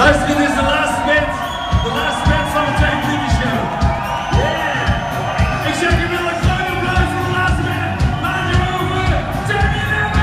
Luister, dit is de laatste band. De laatste band van de 2 minuten show. Yeah! Ik zeg je wel een groot applaus voor de laatste band. Laat je over Teddy Lemon!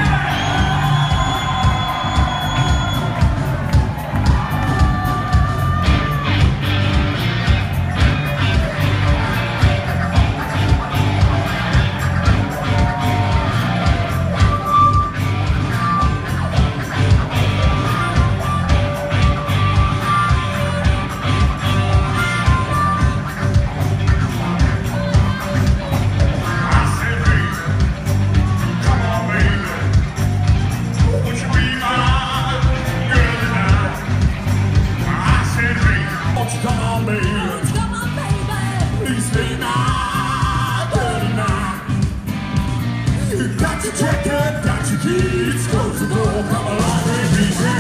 Check it, got your keys, close the door, come along with me.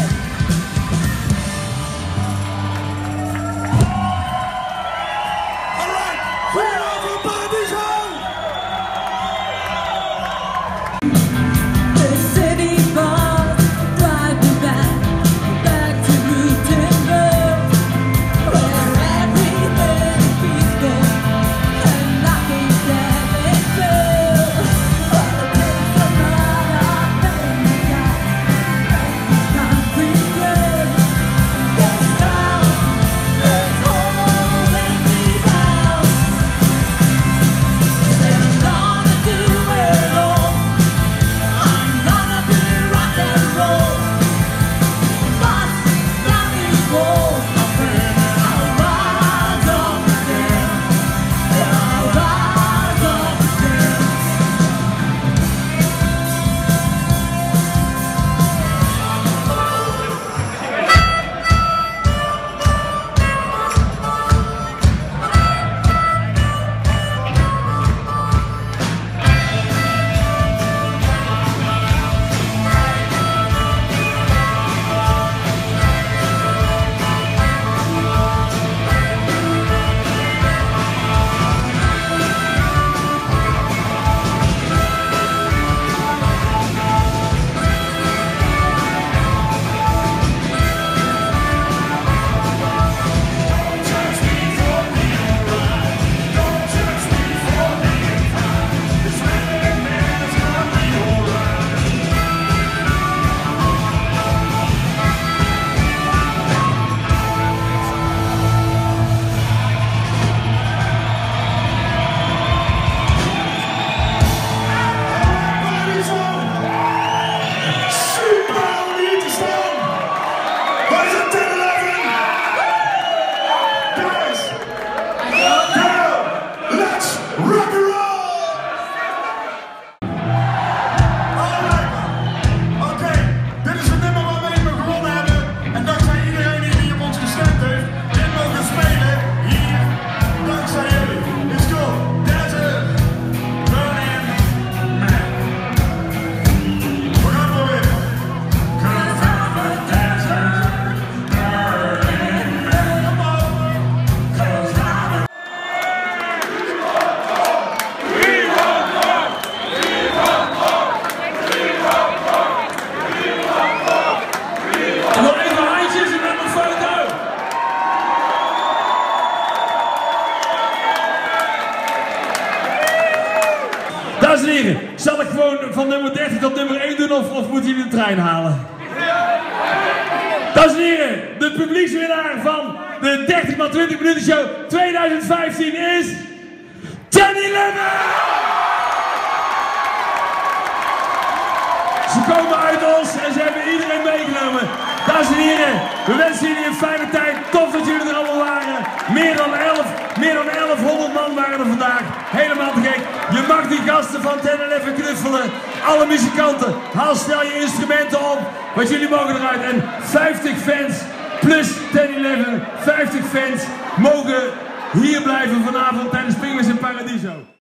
All right, clear everybody's home. The city bus drive me back to Gutenberg, where everything is peaceful and nothing damage fell. Dames en heren, zal ik gewoon van nummer 30 tot nummer 1 doen of moeten jullie de trein halen? Dames en heren, de publiekswinnaar van de 30 x 20 minuten show 2015 is Teddy Lemon! Ze komen uit Os en ze hebben iedereen meegenomen. Dames en heren, we wensen jullie een fijne tijd. Tof dat jullie er allemaal waren. Meer dan 1100 man waren er vandaag. Helemaal te gek. Je mag die gasten van Teddy Lemon knuffelen. Alle muzikanten, haal snel je instrumenten op. Want jullie mogen eruit. En 50 fans plus Teddy Lemon, 50 fans mogen hier blijven vanavond tijdens Penguins in Paradiso.